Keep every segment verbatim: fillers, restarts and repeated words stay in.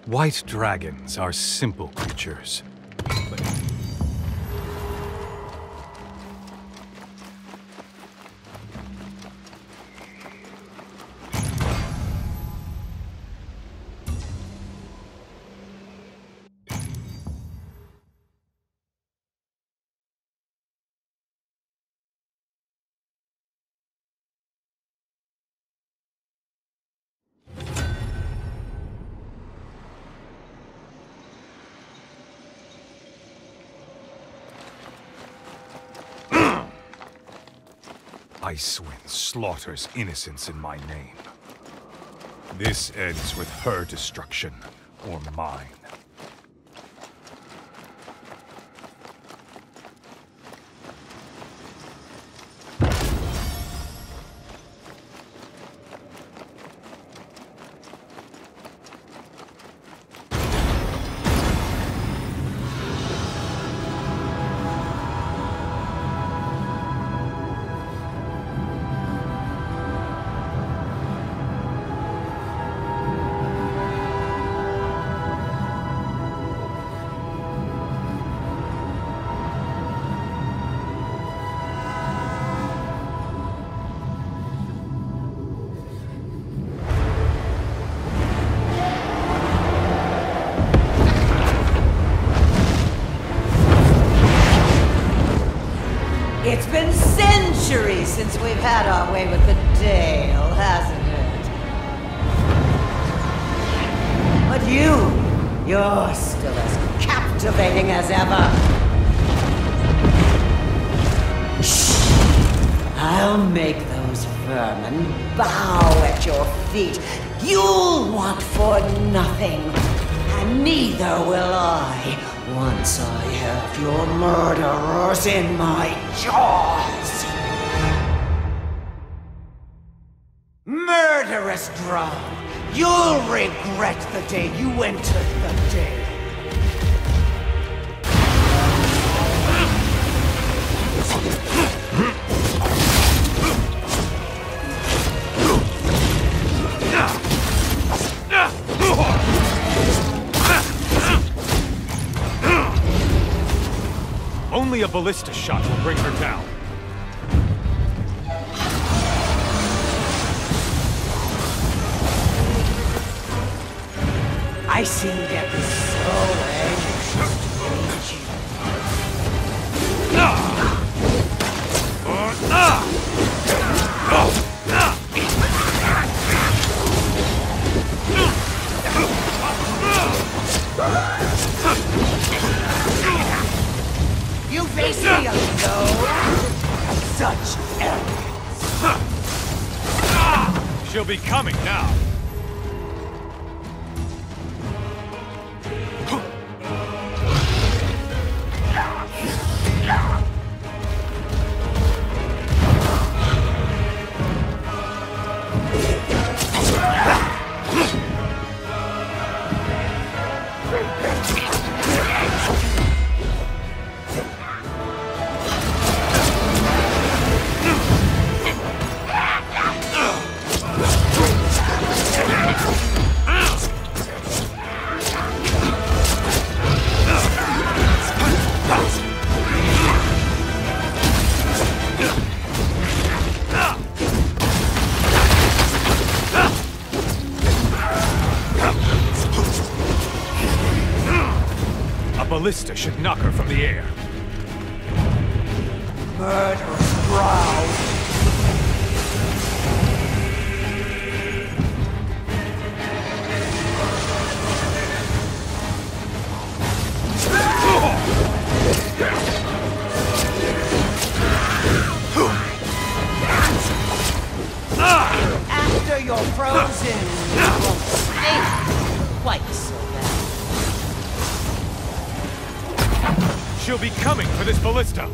White dragons are simple creatures. But Icewind slaughters innocents in my name. This ends with her destruction, or mine. It's been centuries since we've had our way with the Dale, hasn't it? But you, you're still as captivating as ever. Shh! I'll make those vermin bow at your feet. You'll want for nothing, and neither will I. Once I have your murderers in my jaws! Murderous drow! You'll regret the day you entered the Dale. Only a ballista shot will bring her down. I seem to get so anxious to meet you. You face me alone? Such arrogance. She'll be coming now. Ballista should knock her from the air. Murderous brow. After you're frozen, you won't stay quite so bad. She'll be coming for this ballista!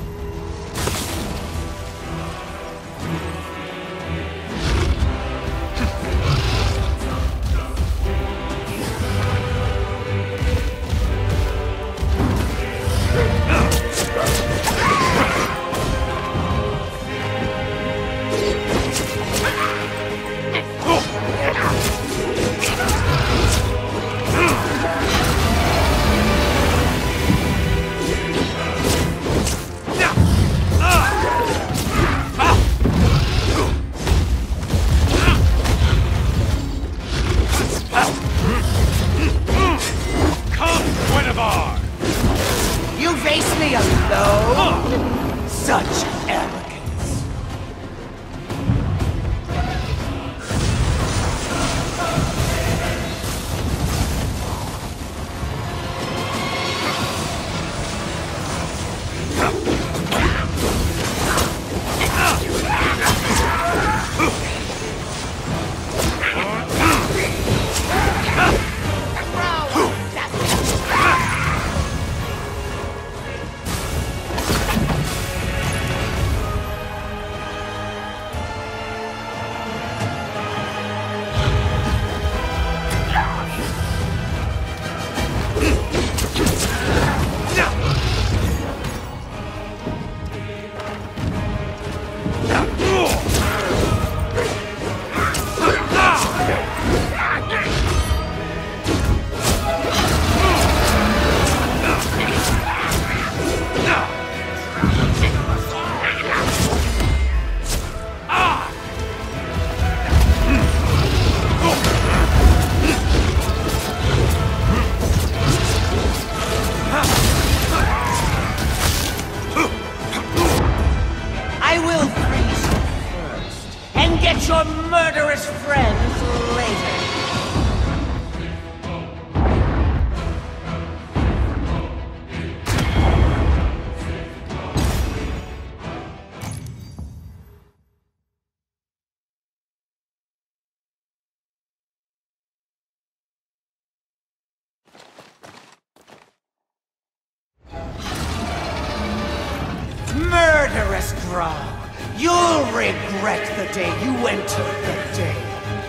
murderous drow. You'll regret the day you entered the Dale.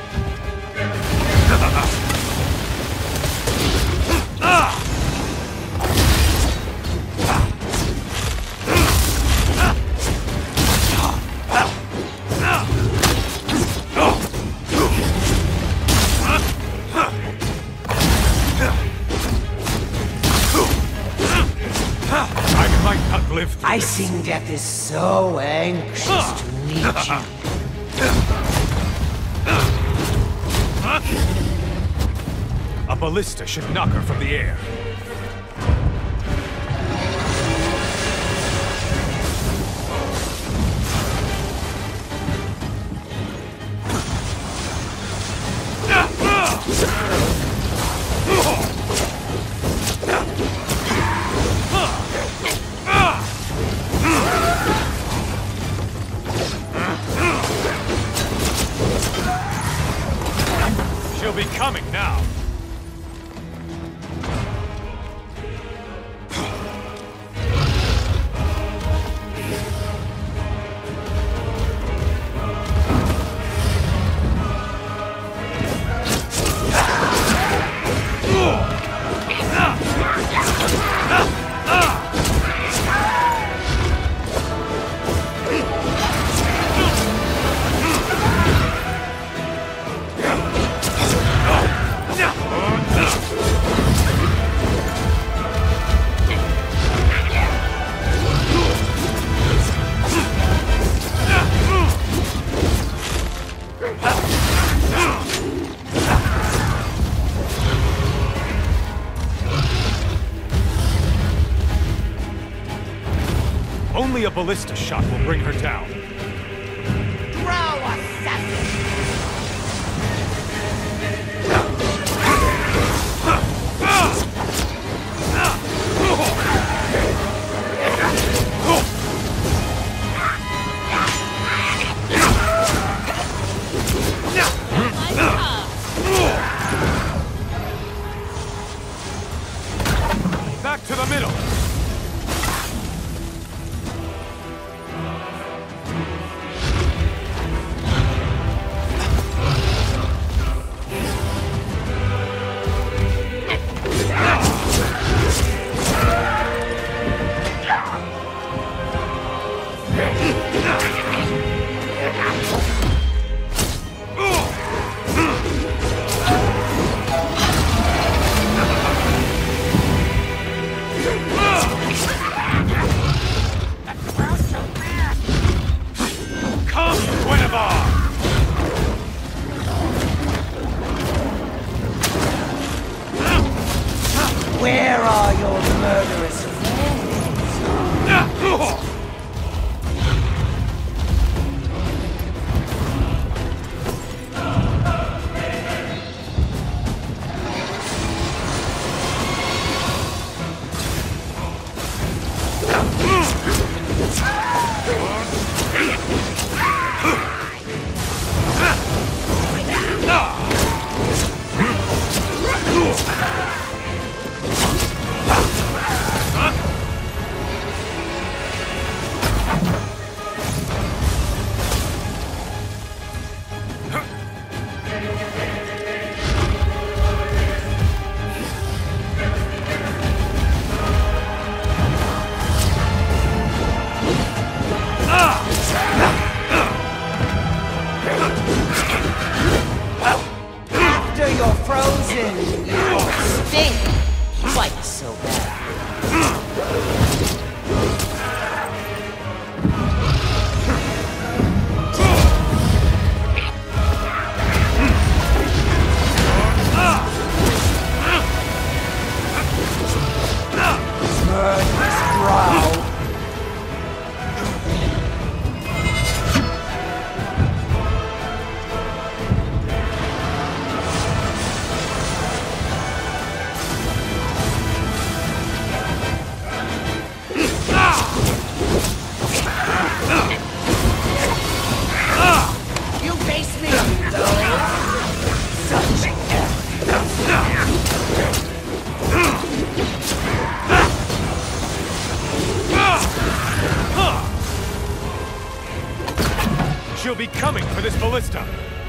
Icing Death is so anxious to meet you. A ballista should knock her from the air. She'll be coming now. Only a ballista shot will bring her down. Drow assassin! Back to the middle! Where are your murderous friends? After you're frozen, you stink quite so bad. Murderous drow. be coming for this ballista!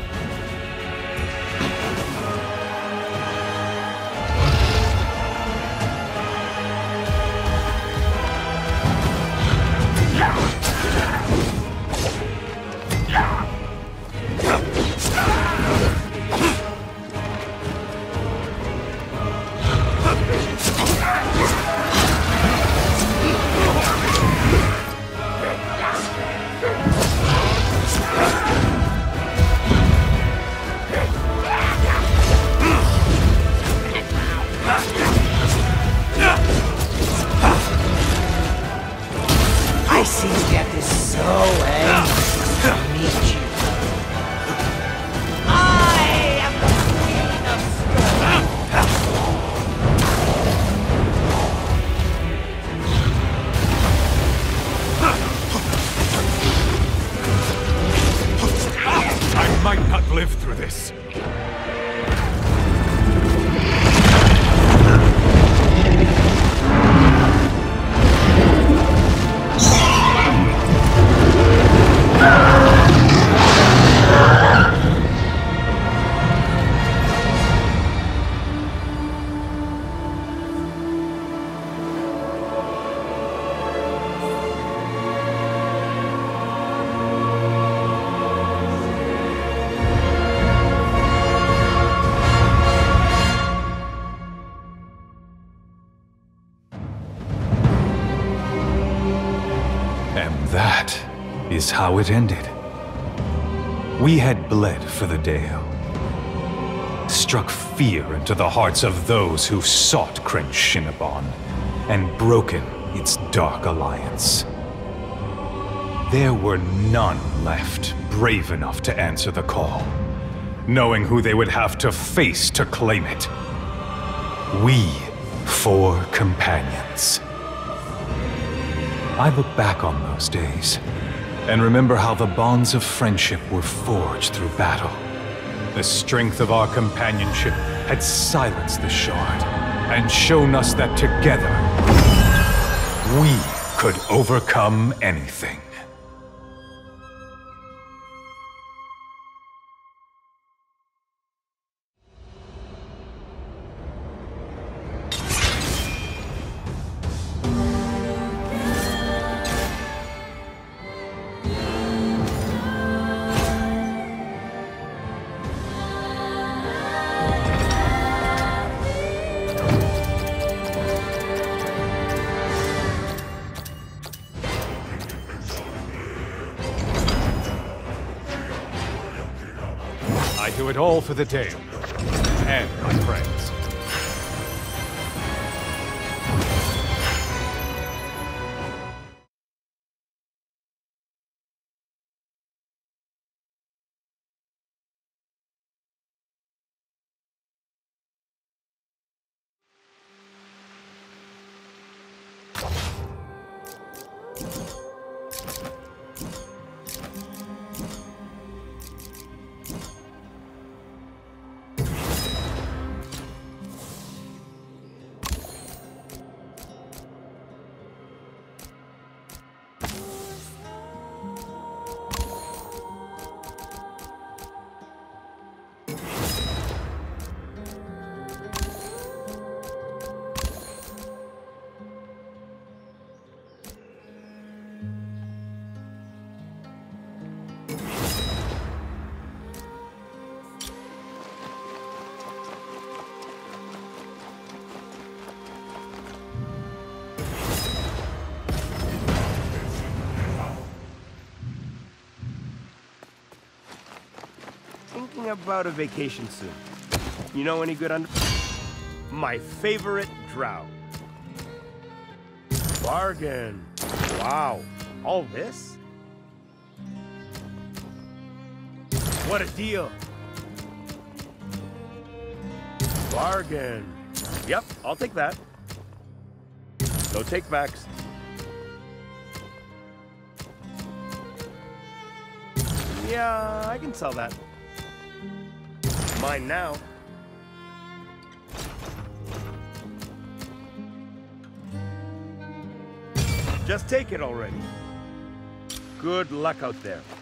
I see death is so anxious to meet you. I am the Queen of I might not live through this. That is how it ended. We had bled for the Dale, struck fear into the hearts of those who sought Kryn Shinabon, and broken its dark alliance. There were none left brave enough to answer the call, knowing who they would have to face to claim it. We, four companions. I look back on those days, and remember how the bonds of friendship were forged through battle. The strength of our companionship had silenced the Shard, and shown us that together, we could overcome anything. I do it all for the Dale, and my friends. Thinking about a vacation soon. You know any good under... My favorite drow. Bargain. Wow. All this? What a deal. Bargain. Yep, I'll take that. No take backs. Yeah, I can sell that. Mine now. Just take it already. Good luck out there.